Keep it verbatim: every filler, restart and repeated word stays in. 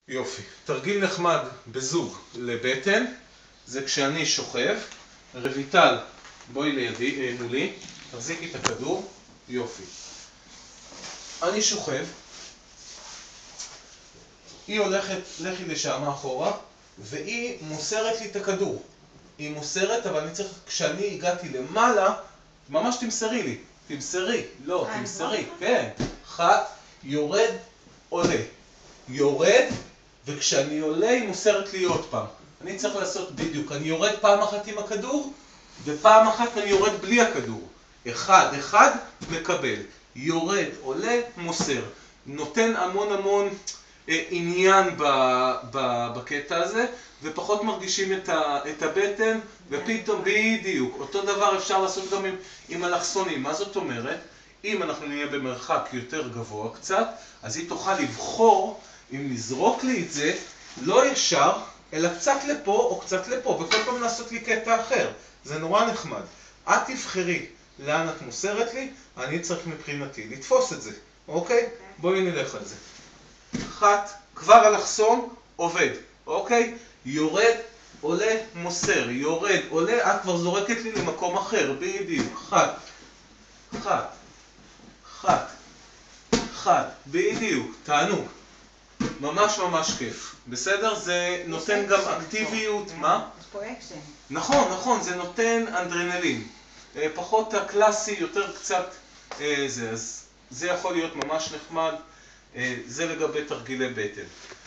יופי. תרגיל נחמד בזוג לבטן, זה כשאני שוכב. רויטל, בואי לידי, מולי, תחזיקי את הכדור. יופי. אני שוכב, היא הולכת, לכי לשם אחורה, והיא מוסרת לי את הכדור. היא מוסרת, אבל אני צריך, כשאני הגעתי למעלה, ממש תמסרי לי. תמסרי, לא, תמסרי, כן. אחת, יורד, עולה. יורד, וכשאני עולה היא מוסרת לי עוד פעם. אני צריך לעשות בדיוק, אני יורד פעם אחת עם הכדור, ופעם אחת אני יורד בלי הכדור. אחד, אחד, מקבל. יורד, עולה, מוסר. נותן המון המון אה, עניין ב, ב, בקטע הזה, ופחות מרגישים את, ה, את הבטן, ופתאום בדיוק. אותו דבר אפשר לעשות גם עם, עם אלכסונים. מה זאת אומרת? אם אנחנו נהיה במרחק יותר גבוה קצת, אז היא תוכל לבחור אם לזרוק לי את זה, לא ישר, אלא קצת לפה או קצת לפה, וכל פעם לעשות לי קטע אחר. זה נורא נחמד. את תבחרי לאן את מוסרת לי, אני צריך מבחינתי לתפוס את זה. אוקיי? בואי נלך על זה. אחת, כבר אלכסון, עובד. אוקיי? יורד, עולה, מוסר. יורד, עולה, את כבר זורקת לי למקום אחר. בדיוק. אחת. אחת. אחת. אחת. בדיוק. תענוג. ממש ממש כיף. בסדר? זה נותן גם אקטיביות. מה? יש פה אקשן. נכון, נכון, זה נותן אנדרנלין. פחות הקלאסי, יותר קצת זה. אז זה יכול להיות ממש נחמד. זה לגבי תרגילי בטן.